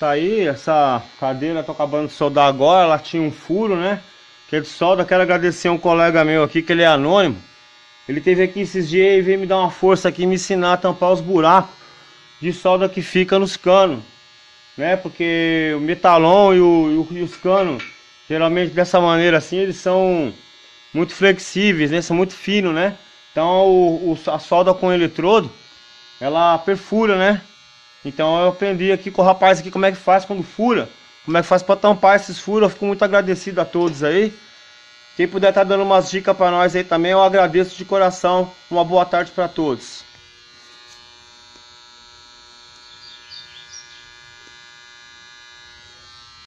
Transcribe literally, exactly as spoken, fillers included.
Tá aí, essa cadeira tô acabando de soldar agora, ela tinha um furo, né? Que é de solda. Quero agradecer a um colega meu aqui, que ele é anônimo. Ele teve aqui esses dias e veio me dar uma força aqui, me ensinar a tampar os buracos de solda que fica nos canos, né? Porque o metalon e, o, e, o, e os canos, geralmente dessa maneira assim, eles são muito flexíveis, né? São muito finos, né? Então o, o, a solda com eletrodo, ela perfura, né? Então eu aprendi aqui com o rapaz aqui como é que faz quando fura, como é que faz para tampar esses furos. Eu fico muito agradecido a todos aí. Quem puder estar dando umas dicas para nós aí também, eu agradeço de coração. Uma boa tarde para todos.